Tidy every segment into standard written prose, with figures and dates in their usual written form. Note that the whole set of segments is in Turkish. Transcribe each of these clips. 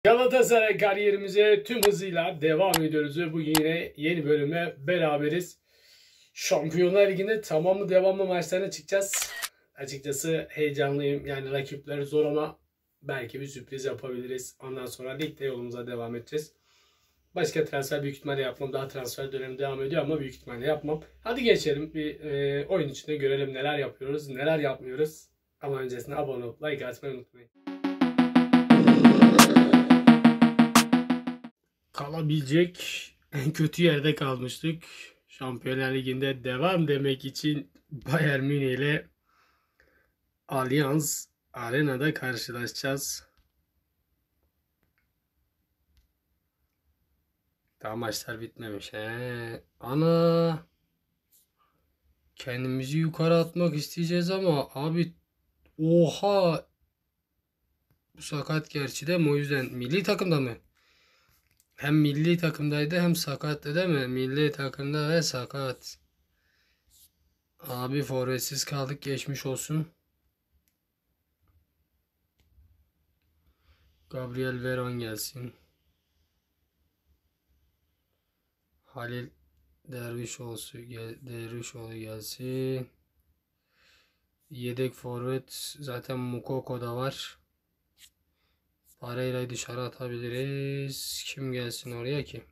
Galatasaray kariyerimize tüm hızıyla devam ediyoruz ve bugün yine yeni bölümle beraberiz. Şampiyonlar Ligi'nde tamamı devamlı maçlarına çıkacağız. Açıkçası heyecanlıyım. Yani rakipler zor ama belki bir sürpriz yapabiliriz. Ondan sonra ligde yolumuza devam edeceğiz. Başka transfer büyük ihtimalle yapmam. Daha transfer dönemi devam ediyor ama büyük ihtimalle yapmam. Hadi geçelim bir oyun içinde görelim neler yapıyoruz, neler yapmıyoruz. Ama öncesinde abone olup like atmayı unutmayın. Kalabilecek en kötü yerde kalmıştık. Şampiyonlar Ligi'nde devam demek için Bayern Münih ile Allianz Arena'da karşılaşacağız. Daha maçlar bitmemiş. Ana. Kendimizi yukarı atmak isteyeceğiz ama abi oha. Bu sakat gerçi de o yüzden milli takımda mı? Hem milli takımdaydı hem sakattı değil mi? Milli takımda ve sakat. Abi forvetsiz kaldık, geçmiş olsun. Gabriel Veron gelsin. Halil Dervişoğlu gelsin. Yedek forvet zaten Mukoko da var. Parayla dışarı atabiliriz. Kim gelsin oraya ki?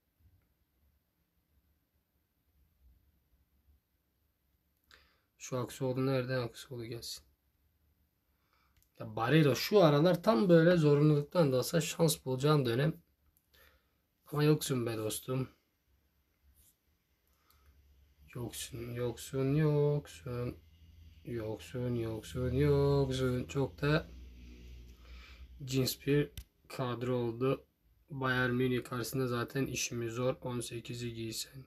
Şu Aksuoğlu nerede? Aksuoğlu gelsin. Ya Barreira şu aralar tam böyle zorunluluktan da olsa şans bulacağım dönem. Ama yoksun be dostum. Yoksun. Çok da cins bir kadro oldu. Bayern Münih karşısında zaten işimiz zor. 18'i giysen.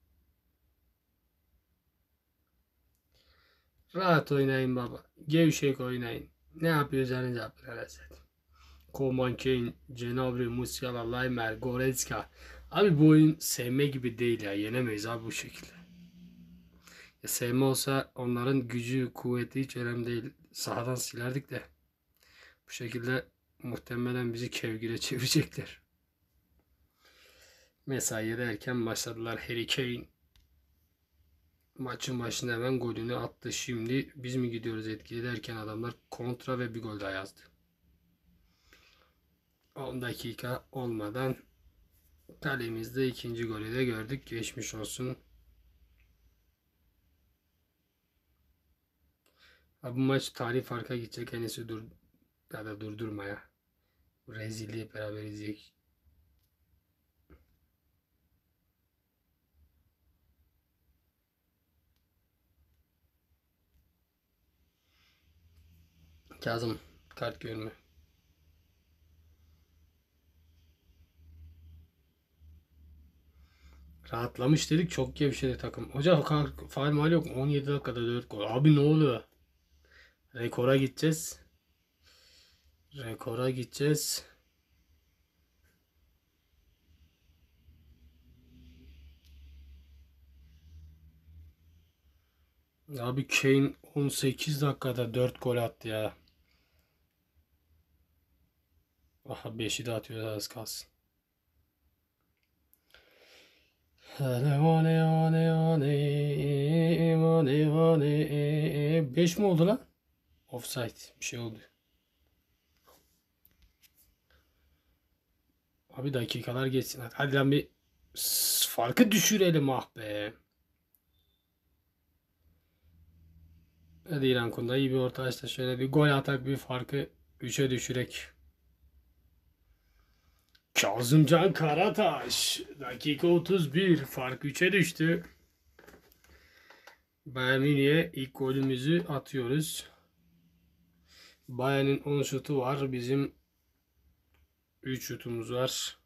Rahat oynayın baba. Gevşek oynayın. Ne yapıyorsanız yapın arasında. Coman, Kane, Cenabri, Musiala, Laimer, Goretzka. Abi bu oyun sevme gibi değil ya. Yenemeyiz abi bu şekilde. Ya sevme olsa onların gücü, kuvveti hiç önemli değil. Sahadan silerdik de. Bu şekilde muhtemelen bizi kevgire çevirecekler. Mesaiye de erken başladılar. Harry Kane maçın başında hemen golünü attı. Şimdi biz mi gidiyoruz etkili derken adamlar kontra ve bir gol daha yazdı. 10 dakika olmadan kalemizde ikinci golü de gördük. Geçmiş olsun. Abi bu maç tarih farka gidecek. Enes'i ya da durdurmaya. Rezilliği beraber izleyecek. Kazım kart görme. Rahatlamış dedik, çok gevşedi takım. Hocam faal mal yok. 17 dakikada 4 gol. Abi ne oluyor? Rekora gideceğiz. Rekora gideceğiz. Abi Kane 18 dakikada 4 gol attı ya. Aha 5'i de atıyor, az kalsın. 5 mi oldu lan? Offside bir şey oldu. Abi dakikalar geçsin. Hadi lan bir farkı düşürelim ah be. Hadi İran Kunda iyi bir orta açta şöyle bir gol atak, bir farkı 3'e düşürek. Kazımcan Karataş. Dakika 31. Fark 3'e düştü. Bayern Münih'e ilk golümüzü atıyoruz. Bayern'in 10 şutu var. Bizim 3 şutumuz var.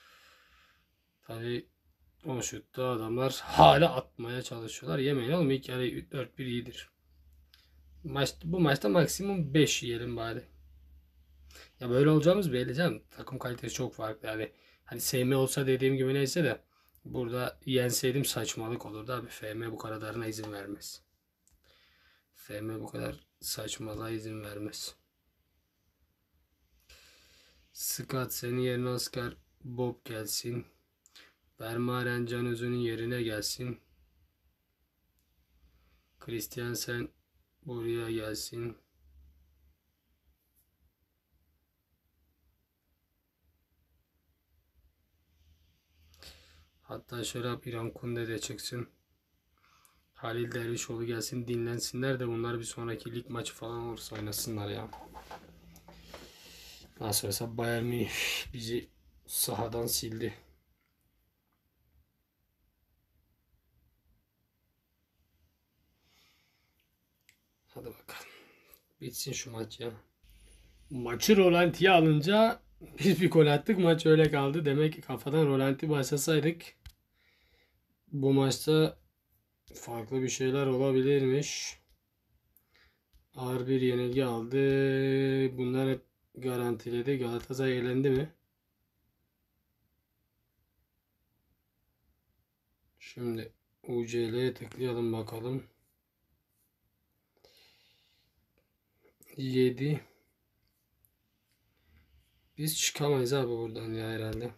Tabi 10 şutta adamlar hala atmaya çalışıyorlar. Yemeyin oğlum, ilk yarı 4-1 iyidir. Bu maçta maksimum 5 yiyelim bari. Ya böyle olacağımız belli canım. Takım kalitesi çok farklı yani. Hani SM olsa dediğim gibi neyse de burada yenseydim saçmalık olurdu abi. FM bu kadarına izin vermez. FM bu kadar saçmalığa izin vermez. Scott senin yerine Oscar Bob gelsin. Vermaelen Can Özü'nün yerine gelsin. Christiansen buraya gelsin. Hatta şöyle İran Kunde de çıksın. Halil Dervişoğlu gelsin, dinlensinler de bunlar bir sonraki lig maçı falan olursa oynasınlar ya. Nasıl olsa Bayern Münih bizi sahadan sildi. Hadi bakalım. Bitsin şu maç ya. Maçı rolantiye alınca biz bir gol attık. Maç öyle kaldı. Demek ki kafadan rolanti başlasaydık bu maçta farklı bir şeyler olabilirmiş. Ağır bir yenilgi aldı. Bunlar hep garantiledi. Galatasaray elendi mi? Şimdi UCL'ye tıklayalım bakalım. 7. Biz çıkamayız abi buradan ya herhalde.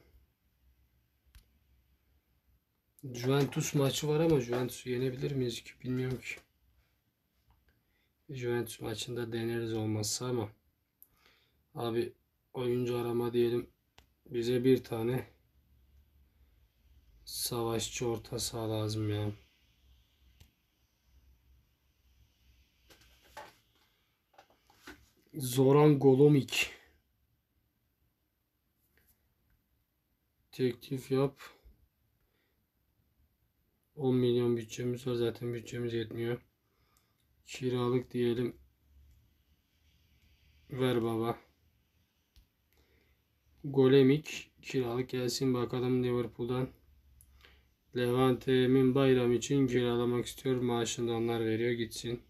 Juventus maçı var ama Juventus'u yenebilir miyiz ki bilmiyorum ki. Juventus maçında deneriz olmazsa ama. Abi oyuncu arama diyelim. Bize bir tane savaşçı orta saha lazım ya. Zoran Golomik. Teklif yap. 10 milyon bütçemiz var. Zaten bütçemiz yetmiyor. Kiralık diyelim. Ver baba. Golemik kiralık gelsin bakalım Liverpool'dan. Levante Emin Bayram için kiralamak istiyor. Maaşını da onlar veriyor. Gitsin.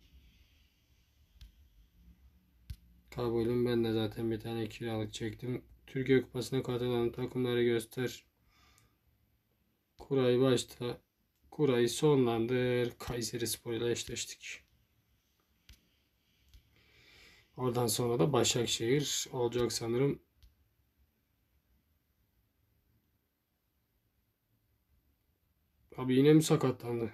Kabulüm. Ben de zaten bir tane kiralık çektim. Türkiye Kupası'na katılan takımları göster. Kurayı başta. Kurayı sonlandır. Kayserispor ile eşleştik. Oradan sonra da Başakşehir olacak sanırım. Abi yine mi sakatlandı?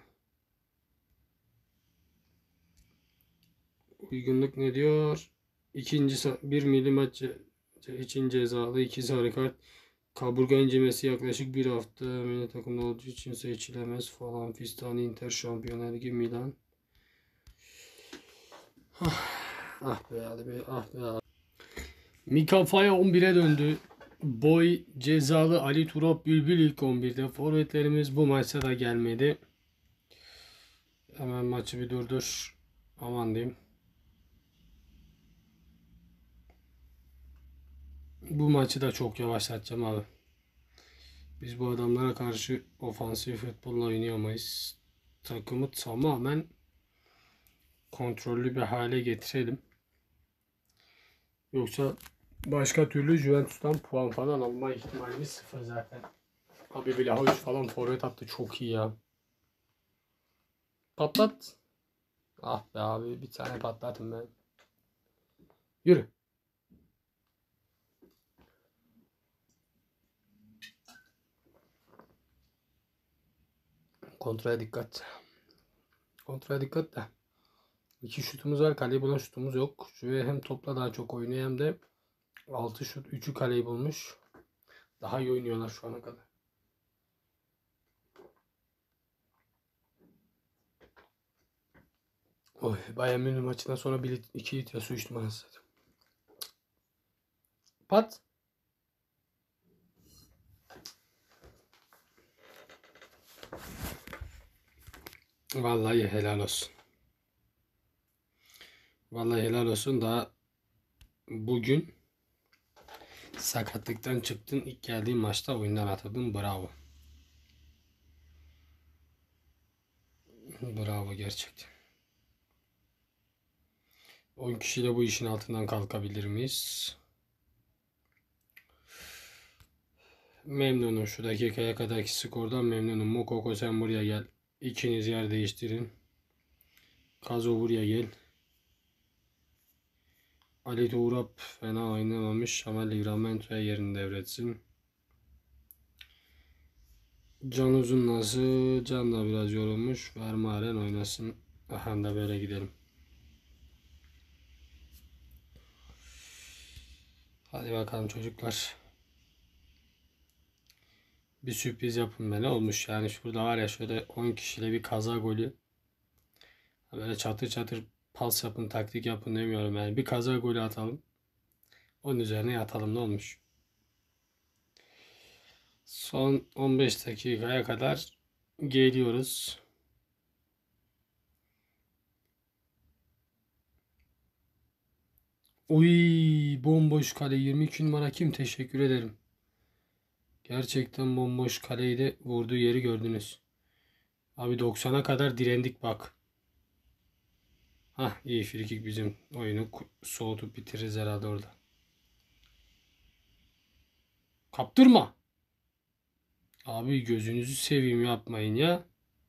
Uygunluk ne diyor? Bir milli maç için cezalı, 2 sarı kart. Kaburga incelmesi yaklaşık bir hafta. Milli takımda olduğu için seçilemez falan fistan. Inter Şampiyonlar Ligi Milan. Ah be hadi be ah be abi. Mika Faya 11'e döndü. Boy cezalı, Ali Turap Bülbül ilk 11'de. Forvetlerimiz bu maçta da gelmedi. Hemen maçı bir durdur. Aman diyeyim. Bu maçı da çok yavaşlatacağım abi. Biz bu adamlara karşı ofansif futbolla oynayamayız. Takımı tamamen kontrollü bir hale getirelim. Yoksa başka türlü Juventus'tan puan falan alma ihtimalimiz sıfır zaten. Abi Vlahovic falan forvet attı, çok iyi ya. Patlat. Ah be abi, bir tane patlatın ben. Yürü. Kontraya dikkat. Kontraya dikkat de. 2 şutumuz var. Kaleyi bulan şutumuz yok. Şuraya hem topla daha çok oynuyor hem de 6 şut 3'ü kaleyi bulmuş. Daha iyi oynuyorlar şu ana kadar. Oy, Bayern Münih maçından sonra 2 litre su içtim anasını. Pat. Vallahi helal olsun. Vallahi helal olsun. Daha bugün sakatlıktan çıktın. İlk geldiğin maçta oyundan atıldın. Bravo. Bravo gerçekten. 10 kişiyle bu işin altından kalkabilir miyiz? Memnunum. Şu dakikaya kadarki skordan memnunum. Mokoko sen buraya gel. İkiniz yer değiştirin. Kazo buraya gel. Ali Tuğrap fena oynamamış ama Livramento'ya yerini devretsin. Can Uzun nasıl? Can da biraz yorulmuş. Vermaelen oynasın. Aha da böyle gidelim. Hadi bakalım çocuklar. Bir sürpriz yapın be, ne olmuş yani, şurada var ya, şöyle 10 kişiyle bir kaza golü. Böyle çatır çatır pas yapın, taktik yapın demiyorum yani. Bir kaza golü atalım. Onun üzerine yatalım, ne olmuş. Son 15 dakikaya kadar geliyoruz. Uy, bomboş kale, 22 numara kim, teşekkür ederim. Gerçekten bomboş kaleyi de vurduğu yeri gördünüz. Abi 90'a kadar direndik bak. Hah, iyi frikik, bizim oyunu soğutup bitiririz herhalde orada. Kaptırma. Abi gözünüzü seveyim, yapmayın ya.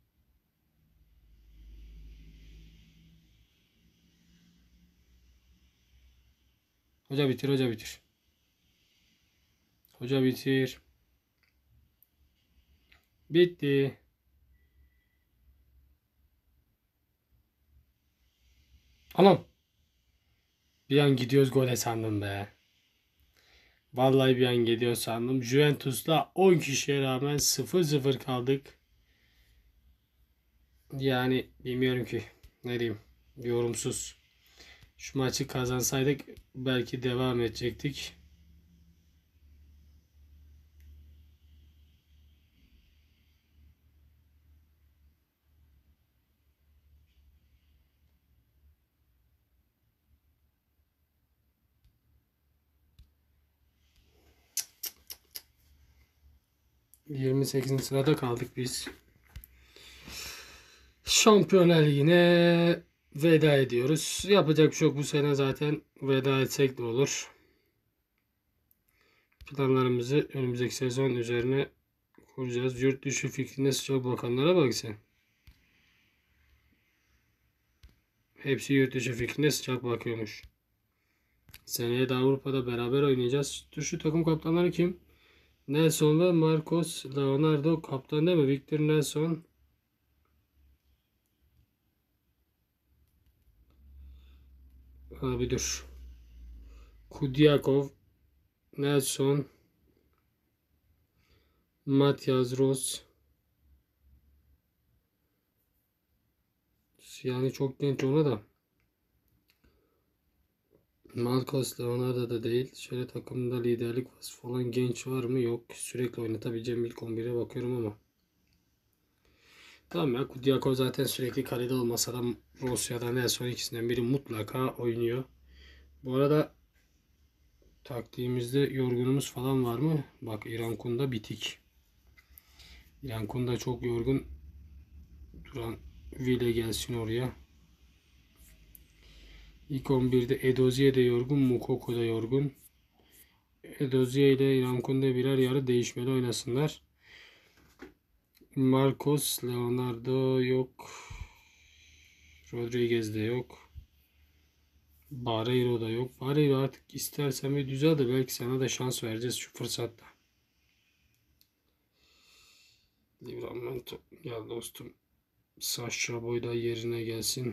Hoca bitir, hoca bitir. Hoca bitir. Bitti. Anam. Bir an gidiyoruz gole sandım be. Vallahi bir an gidiyor sandım. Juventus'la 10 kişiye rağmen 0-0 kaldık. Yani bilmiyorum ki. Ne diyeyim. Yorumsuz. Şu maçı kazansaydık belki devam edecektik. ...28. sırada kaldık biz. Şampiyonlar Ligi'ne veda ediyoruz. Yapacak bir şey yok. Bu sene zaten veda etsek de olur. Planlarımızı önümüzdeki sezon üzerine kuracağız. Yurt dışı fikrine sıcak bakanlara bak sen. Hepsi yurt dışı fikrine sıcak bakıyormuş. Seneye de Avrupa'da beraber oynayacağız. Şu takım kaptanları kim? Nelson ve Marcos Leonardo kaptan değil mi? Victor Nelson. Abi dur. Kudyakov, Nelson, Matias Ross. Yani çok genç ona da. Marcos Leonardo da değil. Şöyle takımda liderlik vasfı falan genç var mı? Yok. Sürekli oynatabileceğim ilk 11'e bakıyorum ama. Tamam ya, Kudyakov zaten sürekli kalede olmasa da Ross ya da Nelson ikisinden biri mutlaka oynuyor. Bu arada taktiğimizde yorgunumuz falan var mı? Bak, İran Kunda bitik. İran Kunda çok yorgun. Duran Vile gelsin oraya. İlk 11'de Edozie de yorgun. Mukoko da yorgun. Edozie ile İran Kunda birer yarı değişmeli oynasınlar. Marcos Leonardo yok. Rodriguez de yok. Barreiro da yok. Barreiro artık istersen bir düzel de belki sana da şans vereceğiz şu fırsatta. Livramento gel dostum. Sasha Boy da yerine gelsin.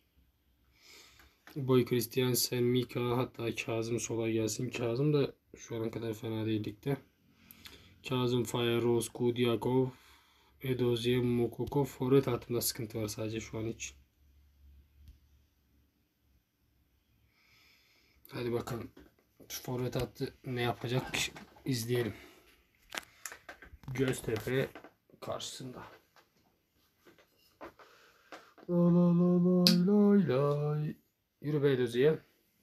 Boy Christiansen, Mika, hatta Kazım sola gelsin. Kazım da şu ana kadar fena değil ligde. Kazım, Fire, Rose, Kudyakov, Edozie, Mokoko. Forvet hattında sıkıntı var sadece şu an için. Hadi bakalım. Forvet hattı ne yapacak izleyelim. Göztepe karşısında. Lay lay lay. Yürü be Edozie.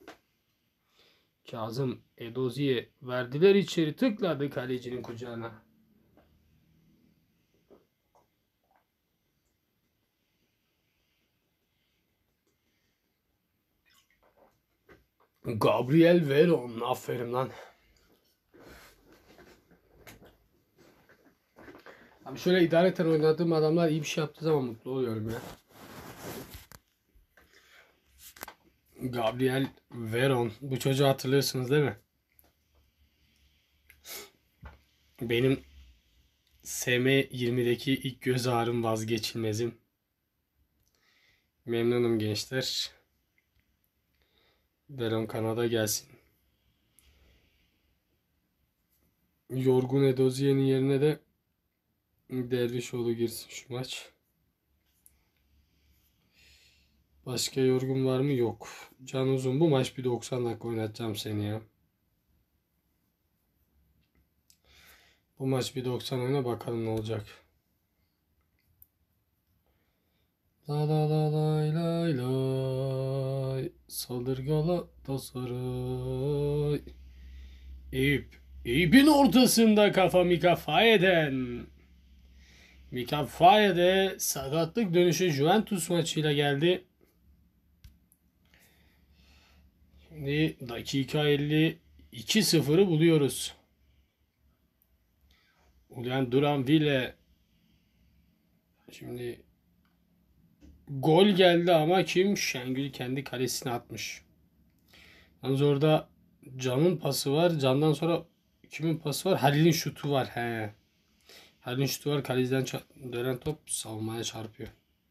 Kazım, Edozie verdiler içeri, tıkladı kalecinin kucağına. Gabriel Veron, aferin lan. Abi şöyle idareten oynadığım adamlar iyi bir şey yaptığı zaman mutlu oluyorum ya. Gabriel Veron. Bu çocuğu hatırlıyorsunuz değil mi? Benim SM20'deki ilk göz ağrım, vazgeçilmezim. Memnunum gençler. Veron Kanada gelsin. Yorgun Edozier'in yerine de Dervişoğlu girsin şu maç. Başka yorgun var mı? Yok. Can Uzun, bu maç bir 90 dakika oynatacağım seni ya. Bu maç bir 90 oyna bakalım ne olacak. La la la lay lay lay. Saldır Galatasaray. Eyüp. Eyüp'ün ortasında kafa Mika Faye'den. Mika Faye'de sakatlık dönüşü Juventus maçıyla geldi. Şimdi dakika 50, 2-0'ı buluyoruz. Ulan Duranville. Şimdi gol geldi ama kim? Şengül kendi kalesine atmış. Yalnız orada Can'ın pası var. Can'dan sonra kimin pası var? Halil'in şutu var. He. Halil'in şutu var. Kaleciden dönen top savunmaya çarpıyor.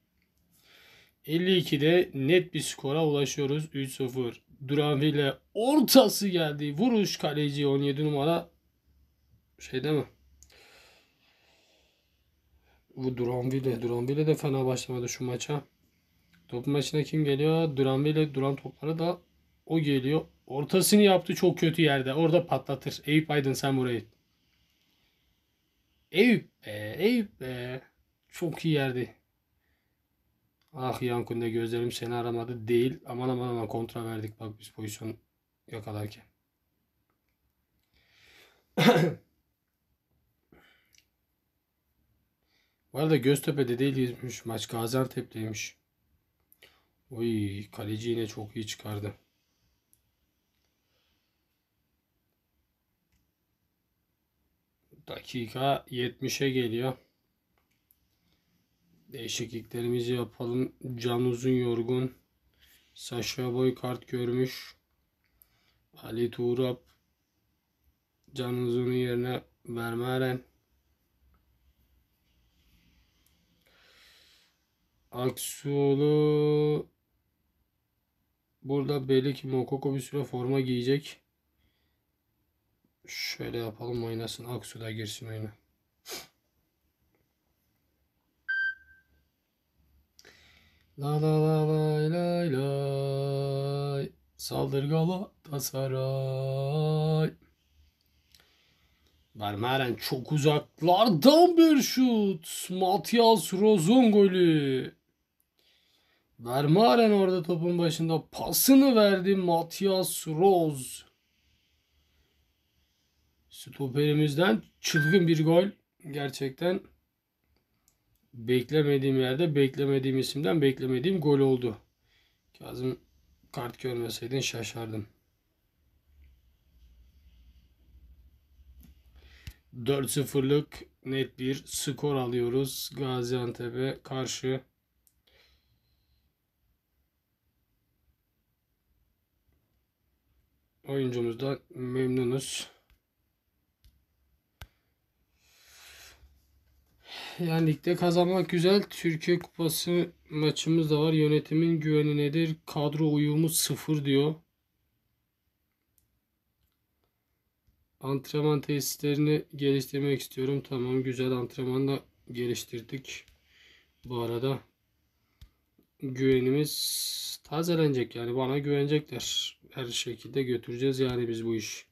52'de net bir skora ulaşıyoruz. 3-0. Duranville ortası geldi. Vuruş, kaleci 17 numara. Şey değil mi? Bu Duranville de fena başlamadı şu maça. Topun başına kim geliyor? Duranville, duran topları da o geliyor. Ortasını yaptı çok kötü yerde. Orada patlatır. Eyüp Aydın sen burayı. Eyüp be. Eyüp be. Çok iyi yerdi. Ah Yankunde, gözlerim seni aramadı değil. Aman aman aman, kontra verdik bak biz pozisyon yakalarken. Bu arada Göztepe'de değilmiş maç. Gaziantep'teymiş. Oy, kaleci yine çok iyi çıkardı. Dakika 70'e geliyor. Değişikliklerimizi yapalım. Can Uzun yorgun. Saşa Boy kart görmüş. Ali Tuğrap Can Uzun'un yerine Vermaelen. Aksuoğlu burada belli ki Mokoko bir süre forma giyecek. Şöyle yapalım, oynasın. Aksu da girsin oyuna. La la la lay lay lay. Saldır Galatasaray. Vermaelen çok uzaklardan bir şut. Matias Rozon golü. Vermaelen orada topun başında pasını verdi. Matias Roz. Stoperimizden çılgın bir gol. Gerçekten beklemediğim yerde, beklemediğim isimden beklemediğim gol oldu. Kazım, kart görmeseydin şaşardım. 4-0'lık net bir skor alıyoruz Gaziantep'e karşı. Oyuncumuzdan memnunuz. Yani ligde kazanmak güzel. Türkiye Kupası maçımız da var. Yönetimin güveni nedir? Kadro uyumu 0 diyor. Antrenman tesislerini geliştirmek istiyorum. Tamam, güzel, antrenman da geliştirdik. Bu arada güvenimiz tazelenecek. Yani bana güvenecekler. Her şekilde götüreceğiz yani biz bu iş.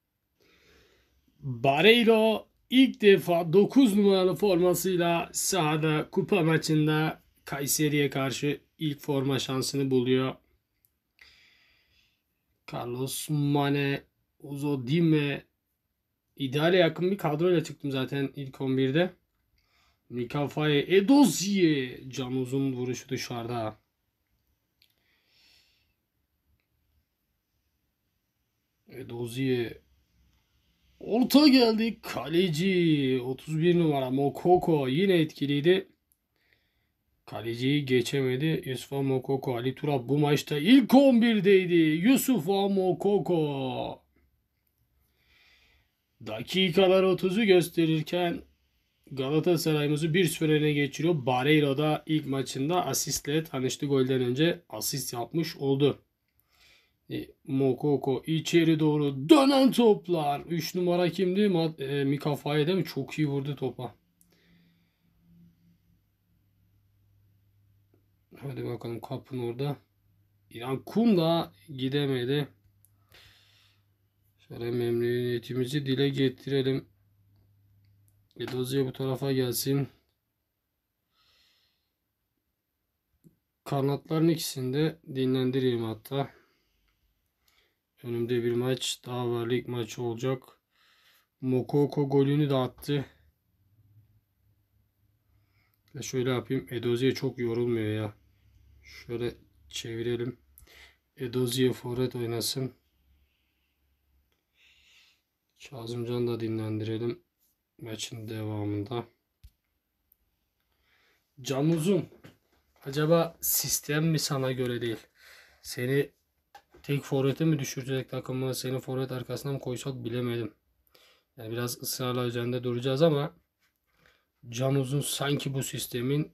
Barreiro ilk defa 9 numaralı formasıyla sahada kupa maçında Kayseri'ye karşı ilk forma şansını buluyor. Carlos Mane, Uzodime, ideale yakın bir kadroyla çıktım zaten ilk 11'de. Mika Faye, Edozie, Can Uzun vuruşu dışarıda. Edozie orta geldi. Kaleci 31 numara Mokoko yine etkiliydi. Kaleciyi geçemedi. Yusuf Moukoko. Ali Turap bu maçta ilk 11'deydi. Yusuf Moukoko. Dakikalar 30'u gösterirken Galatasaray'ımızı 1-0 öne geçiriyor. Barreiro da ilk maçında asistle tanıştı. Golden önce asist yapmış oldu. Moukoko içeri doğru dönen toplar. 3 numara kimdi? Mika Faye değil mi? Çok iyi vurdu topa. Hadi bakalım kapın orada. İran Kunda gidemedi. Şöyle memnuniyetimizi dile getirelim. Edozi'ye bu tarafa gelsin. Kanatların ikisini de dinlendireyim hatta. Önümde bir maç daha var. Lig maçı olacak. Moukoko golünü de attı. Şöyle yapayım. Edozi'ye çok yorulmuyor ya. Şöyle çevirelim. Edozi'ye forvet oynasın. Kazımcan'ı da dinlendirelim. Maçın devamında. Can Uzun. Acaba sistem mi sana göre değil? Seni tek forvete mi düşürecek takımı? Seni forvet arkasına mı koysak bilemedim. Yani biraz ısrarla üzerinde duracağız ama Can Uzun sanki bu sistemin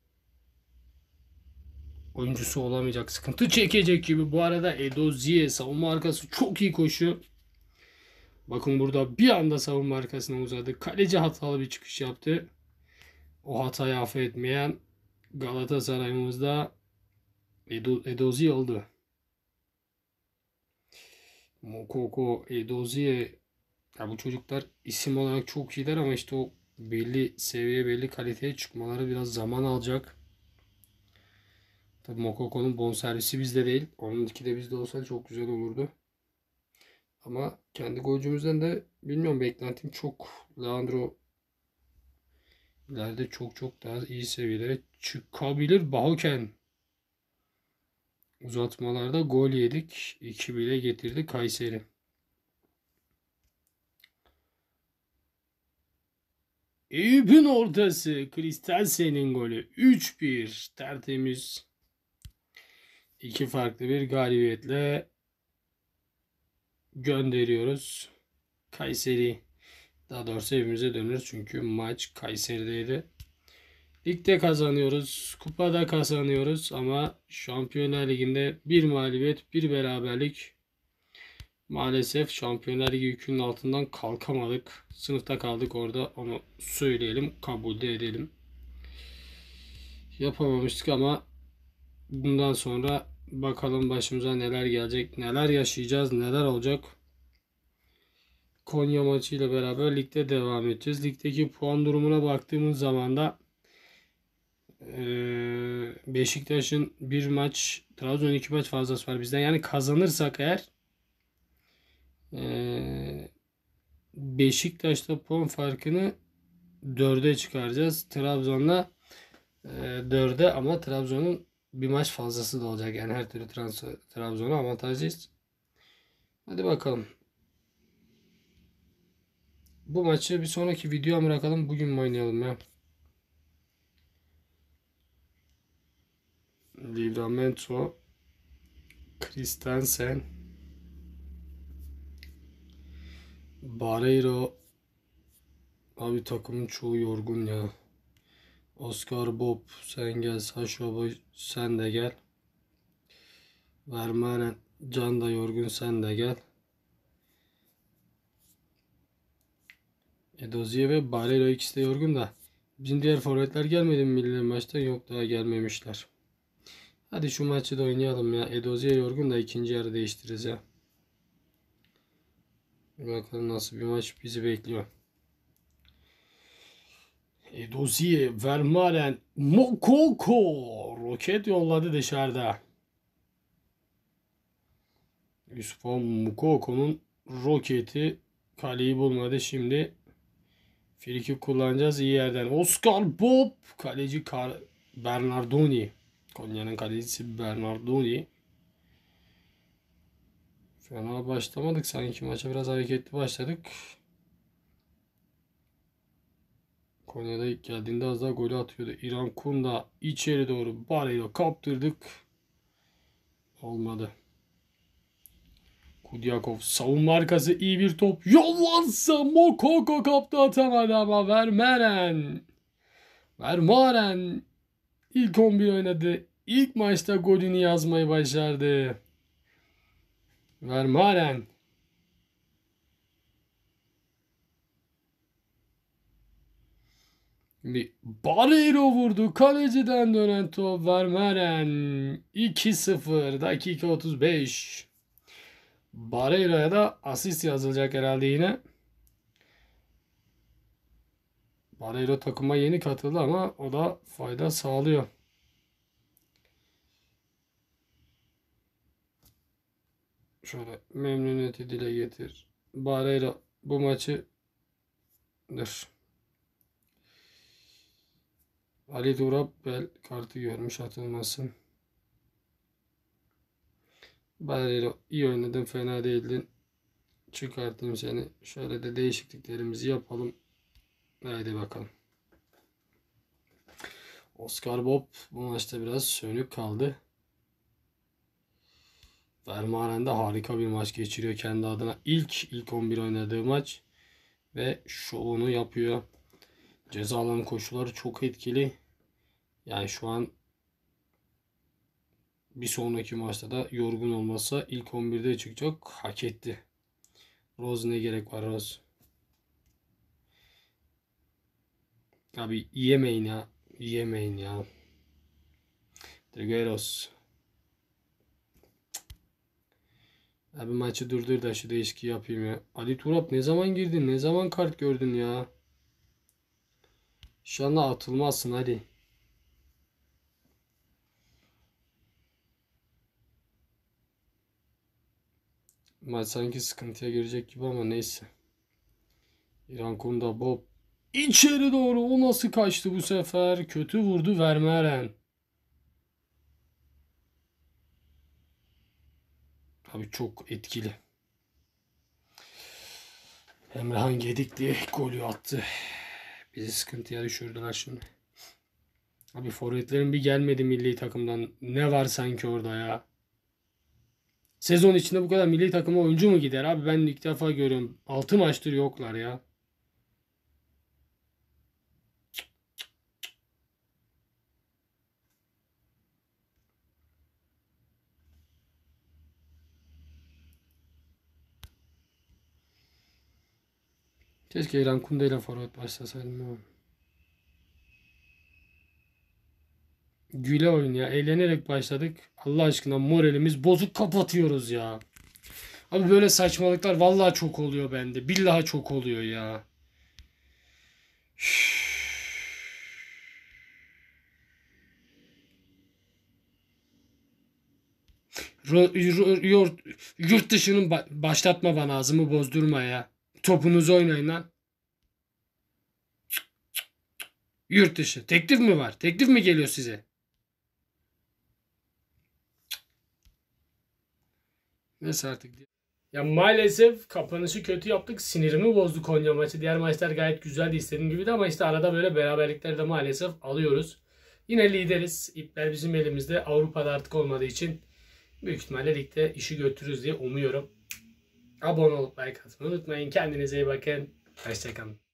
oyuncusu olamayacak. Sıkıntı çekecek gibi. Bu arada Edozie savunma arkası çok iyi koşu. Bakın burada bir anda savunma arkasına uzadı. Kaleci hatalı bir çıkış yaptı. O hatayı affetmeyen Galatasaray'ımızda Edozie oldu. Moukoko, Edozie, ya bu çocuklar isim olarak çok iyiler ama işte o belli seviye, belli kaliteye çıkmaları biraz zaman alacak. Tabii Moukoko'nun bonservisi bizde değil. Onunki de bizde olsa çok güzel olurdu. Ama kendi golcümüzden de bilmiyorum, beklentim çok. Leandro ileride çok çok daha iyi seviyelere çıkabilir. Bahoken uzatmalarda gol yedik. 2-1'e getirdi Kayseri. Eyüp'ün ortası. Kristensen'in golü. 3-1. Tertemiz. İki farklı bir galibiyetle gönderiyoruz. Kayseri. Daha doğrusu evimize dönüyoruz. Çünkü maç Kayseri'deydi. Ligde kazanıyoruz. Kupada kazanıyoruz. Ama Şampiyonlar Ligi'nde bir mağlubiyet, bir beraberlik. Maalesef Şampiyonlar Ligi yükünün altından kalkamadık. Sınıfta kaldık orada. Onu söyleyelim. Kabul de edelim. Yapamamıştık ama bundan sonra bakalım başımıza neler gelecek. Neler yaşayacağız. Neler olacak. Konya maçıyla beraber ligde devam edeceğiz. Ligdeki puan durumuna baktığımız zaman da Beşiktaş'ın bir maç, Trabzon'un 2 maç fazlası var bizden. Yani kazanırsak eğer Beşiktaş'ta puan farkını 4'e çıkaracağız. Trabzon'la 4'e, ama Trabzon'un bir maç fazlası da olacak. Yani her türlü Trabzon'a avantajlıyız. Hadi bakalım. Bu maçı bir sonraki videoya bırakalım. Bugün mü oynayalım ya? Livramento, Christensen, Barreiro. Abi takımın çoğu yorgun ya. Oscar Bob sen gel. Sasha Boy sen de gel. Vermaelen Can da yorgun, sen de gel. Edozie ve Barreiro ikisi de yorgun da. Bizim diğer forvetler gelmedi mi milli maçta? Yok, daha gelmemişler. Hadi şu maçı da oynayalım ya. Edozie yorgun da ikinci yarı değiştiririz ya. Bakalım nasıl bir maç bizi bekliyor. Edozie, Vermaelen, Moukoko. Roket yolladı dışarıda. Yusuf Moukoko'nun roketi kaleyi bulmadı. Şimdi friki kullanacağız iyi yerden. Oscar Bob. Kaleci Bernardoni. Konya'nın kalecisi Bernardoni. Fena başlamadık. Sanki maça biraz hareketli başladık. Konya'da ilk geldiğinde az daha golü atıyordu. İran Kunda içeri doğru Barreiro kaptırdık. Olmadı. Kudyakov savunma arkası iyi bir top. Yollansa Mokoko kaptı atamadı ama Vermaelen. Vermaelen ilk 11 oynadı. İlk maçta golünü yazmayı başardı. Vermaelen. Bir Barreiro vurdu. Kaleciden dönen top. Vermaelen 2-0 dakika 35. Barreiro'ya da asist yazılacak herhalde yine. Barreiro takıma yeni katıldı ama o da fayda sağlıyor. Şöyle memnuniyeti dile getir. Barreiro bu maçı Ali Turap bel kartı görmüş, atılmasın. Barreiro iyi oynadın, fena değildin. Çıkartayım seni. Şöyle de değişikliklerimizi yapalım. Haydi bakalım. Oscar Bob bu maçta biraz sönük kaldı. Vermaelen de harika bir maç geçiriyor kendi adına. İlk 11 oynadığı maç ve şovunu yapıyor. Ceza alanı koşuları çok etkili. Yani şu an bir sonraki maçta da yorgun olmasa ilk 11'de çıkacak. Hak etti. Rose ne gerek var Rose? Abi yemeyin ya. Yemeyin ya. Trigueros. Abi maçı durdur da şu değişikliği yapayım ya. Ali Turap ne zaman girdin? Ne zaman kart gördün ya? İnşallah atılmazsın hadi. Maç sanki sıkıntıya girecek gibi ama neyse. İran Kunda Bob. İçeri doğru, o nasıl kaçtı bu sefer? Kötü vurdu Vermaelen. Abi çok etkili. Emrehan Gedikli golü attı. Bizi sıkıntıya düşürdüler şimdi. Abi forvetlerin bir gelmedi milli takımdan. Ne var sanki orada ya? Sezon içinde bu kadar milli takıma oyuncu mu gider abi? Ben ilk defa görüyorum. 6 maçtır yoklar ya. Keşke İran Kunde ile forvet başlasaydım. Güle oyun ya. Eğlenerek başladık. Allah aşkına moralimiz bozuk, kapatıyoruz ya. Abi böyle saçmalıklar vallahi çok oluyor bende. Billahi çok oluyor ya. Yurt dışının başlatma, bana ağzımı bozdurma ya. Topunuzu oynayın lan. Yurt dışı. Teklif mi var? Teklif mi geliyor size? Neyse artık. Ya maalesef kapanışı kötü yaptık. Sinirimi bozdu Konya maçı. Diğer maçlar gayet güzeldi, istediğim gibiydi ama işte arada böyle beraberlikleri de maalesef alıyoruz. Yine lideriz. İpler bizim elimizde. Avrupa'da artık olmadığı için büyük ihtimalle ligde işi götürürüz diye umuyorum. Abone olup like atmayı unutmayın. Kendinize iyi bakın. Hoşçakalın.